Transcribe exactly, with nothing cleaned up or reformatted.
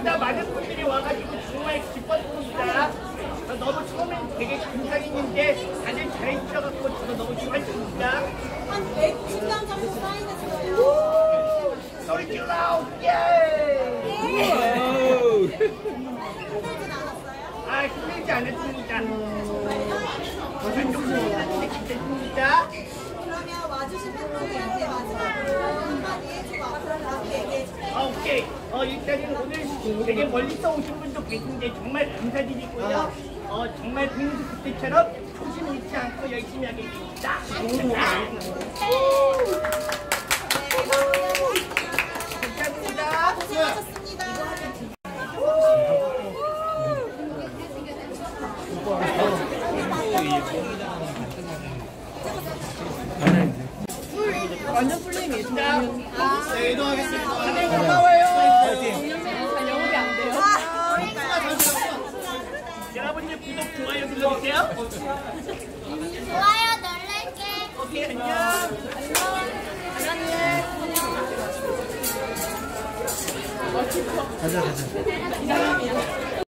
생각보다 많은 분들이 와가지고 정말 기뻤습니다. 저 너무 처음엔 되게 긴장했는데 다들 잘해주셔갖고 저도 너무 좋았습니다. 한 백십 장 정도 사인했어요. 소리 질러! 예! 힘들진 않았어요? 아, 힘들지 않았습니다. 저는 좀 힘들었는데 괜찮습니다. 그러면 와주신 팬분들한테 마지막으로 한마디 해주고 앞으로 얘기해주세요. 아, 오케이. 어, 일단은 오늘 되게 멀리서 오신 분도 계신데 정말 감사드리고요. 어, 정말 빙수 그때처럼 초심을 잃지 않고 열심히 하겠습니다. 감사합니다. 고생하셨습니다. 완전 풀림이에요. 네, 이동하겠습니다. 네, 고마워요. 영업이 안 돼요. 여러분들 구독, 좋아요 눌러주세요. 좋아요 눌러줄게. 오케이, 안녕. 가자, 가자.